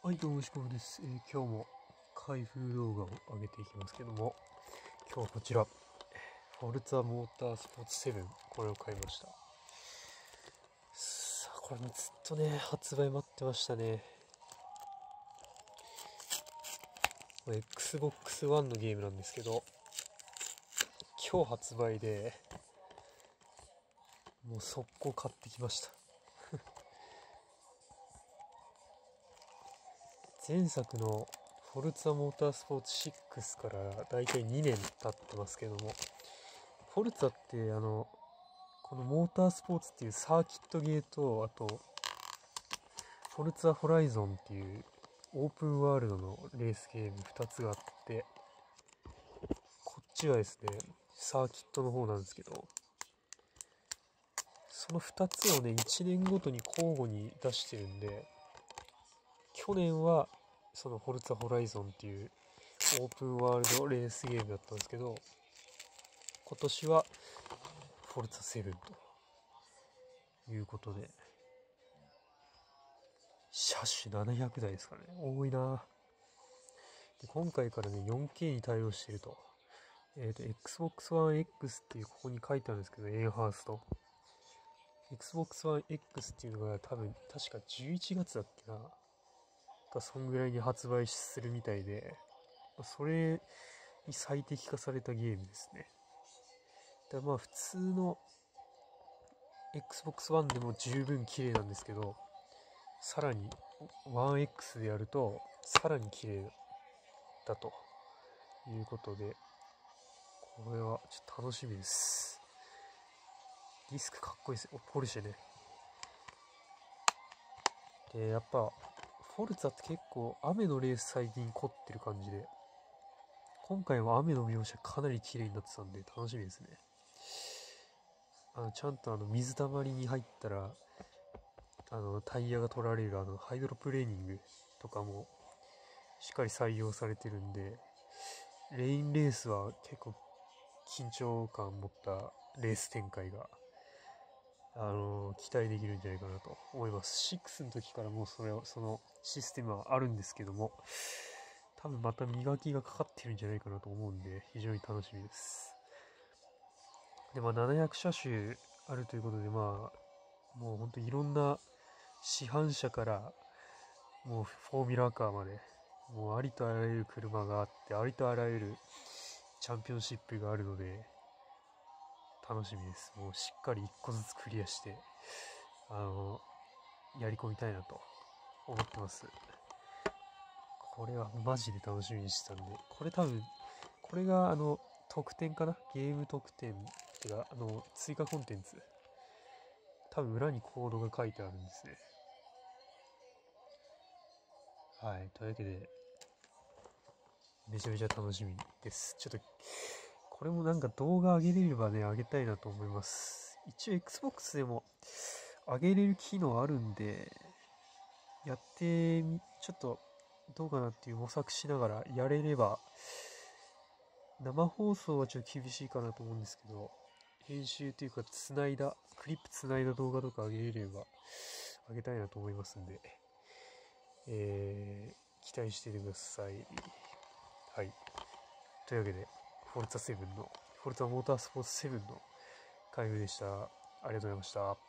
はい、どうもしこぶです。今日も開封動画を上げていきますけども、今日はこちら、フォルツァモータースポーツ7、これを買いました。さあ、これもずっとね、発売待ってましたね。Xbox One のゲームなんですけど、今日発売で、もう速攻買ってきました。前作のフォルツァモータースポーツ6からだいたい2年経ってますけども、フォルツァってこのモータースポーツっていうサーキットゲーと、あとフォルツァホライゾンっていうオープンワールドのレースゲーム2つがあって、こっちはですねサーキットの方なんですけど、その2つをね1年ごとに交互に出してるんで、去年はそのフォルツァホライゾンっていうオープンワールドレースゲームだったんですけど、今年はフォルツァ7ということで、車種700台ですからね、多いな。で今回からね 4K に対応していると。Xbox One X っていうここに書いてあるんですけど、エンハースと Xbox One X っていうのが確か11月だっけな、そんぐらいに発売するみたいで、それに最適化されたゲームですね。だまあ普通の Xbox One でも十分綺麗なんですけど、さらに 1X でやるとさらに綺麗だということで、これはちょっと楽しみです。ディスクかっこいいですよ、ポルシェね。で、やっぱフォルツァって結構雨のレース最近凝ってる感じで、今回は雨の描写かなり綺麗になってたんで楽しみですね。ちゃんと水たまりに入ったらタイヤが取られるハイドロプレーニングとかもしっかり採用されてるんで、レインレースは結構緊張感を持ったレース展開が期待できるんじゃないかなと思います。6の時からもうそのシステムはあるんですけども、多分また磨きがかかってるんじゃないかなと思うんで、非常に楽しみです。で、700車種あるということで、もう本当にいろんな市販車からもうフォーミュラーカーまで、もうありとあらゆる車があって、ありとあらゆるチャンピオンシップがあるので楽しみです。もうしっかり1個ずつクリアしてやり込みたいなと思ってます。これはマジで楽しみにしてたんで、これ多分これが特典かな、ゲーム特典ってか追加コンテンツ、多分裏にコードが書いてあるんですね。はい、というわけでめちゃめちゃ楽しみです。ちょっとこれもなんか動画上げれればね、上げたいなと思います。一応 Xbox でも上げれる機能あるんで、ちょっとどうかなっていう模索しながらやれれば、生放送はちょっと厳しいかなと思うんですけど、編集というかクリップつないだ動画とか上げれれば上げたいなと思いますんで、期待していてください。はい。というわけで、フォルツァモータースポーツ7の開封でした。ありがとうございました。